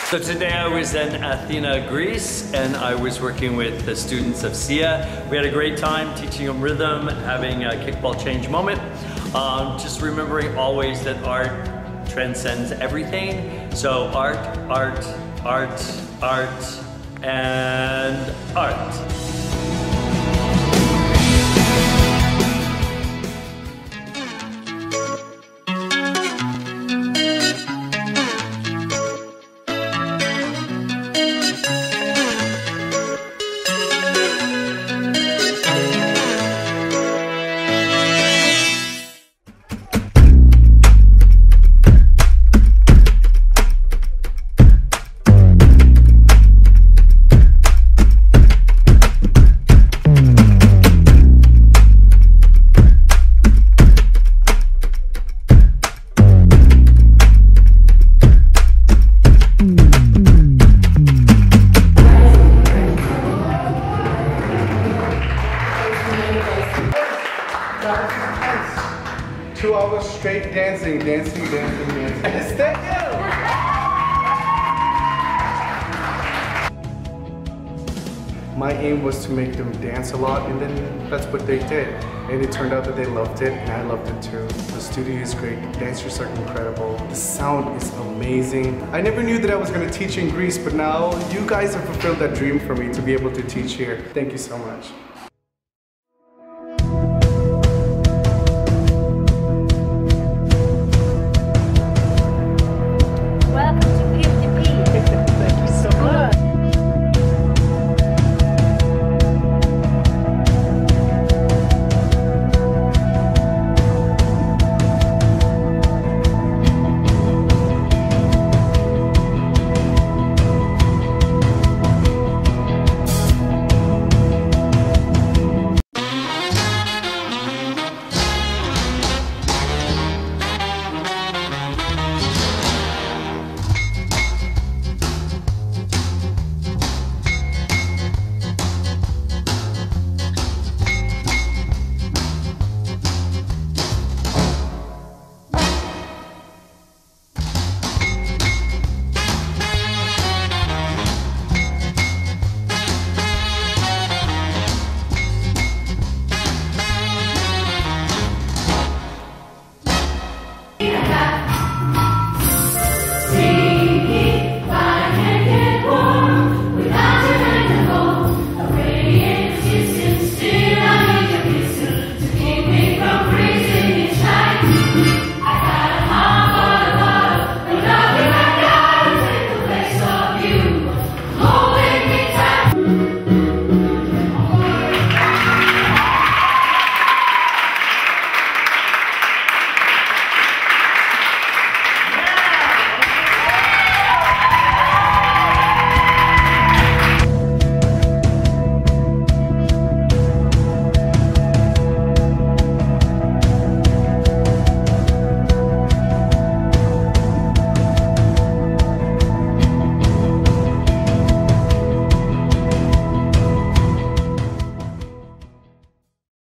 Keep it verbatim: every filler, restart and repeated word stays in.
So today I was in Athena, Greece, and I was working with the students of S I A. We had a great time teaching them rhythm, having a kickball change moment. Um, just remembering always that art transcends everything. So art, art, art, art, and art. Two hours straight dancing, dancing, dancing, dancing. Thank you! My aim was to make them dance a lot, and then that's what they did. And it turned out that they loved it, and I loved it too. The studio is great, the dancers are incredible, the sound is amazing. I never knew that I was going to teach in Greece, but now you guys have fulfilled that dream for me to be able to teach here. Thank you so much.